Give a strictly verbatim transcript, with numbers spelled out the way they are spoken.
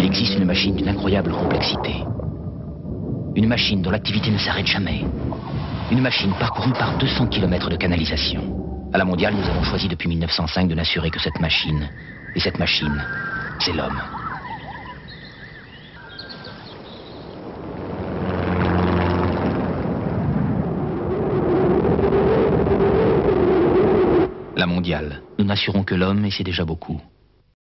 Il existe une machine d'une incroyable complexité. Une machine dont l'activité ne s'arrête jamais. Une machine parcourue par deux cents kilomètres de canalisation. À la mondiale, nous avons choisi depuis mille neuf cent cinq de n'assurer que cette machine. Et cette machine, c'est l'homme. La mondiale, nous n'assurons que l'homme et c'est déjà beaucoup.